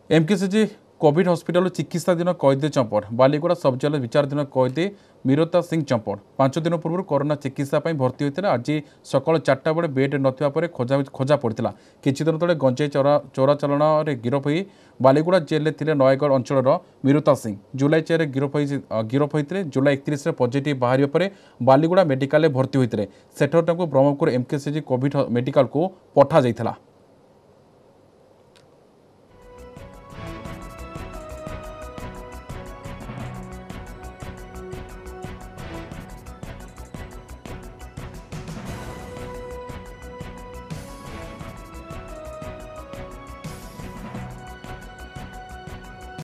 MKCG Covid hospital चिकित्साधीन कैदी चंपट बालीगुड़ा सब jail विचाराधीन कैदी मीरता सिंह चंपट 5 दिन पूर्व कोरोना चिकित्सा भर्ती होता आज सकाल 4टा बेले बेड नथिबा परे खोजा पड़ता किछि दिन तले गंजेई चोराचालाण गिरफ हो बालीगुड़ा जेल थे नयगढ़ अंचल मीरता सिंह जुलाई 4 गिरफ होते जुलाई 31 पॉजिटिव बाहर पर बालीगुड़ा मेडिकल भर्ती होते सेठर ब्रह्मपुर एमकेसीजी कोविड मेडिकल को पठा जाइथिला।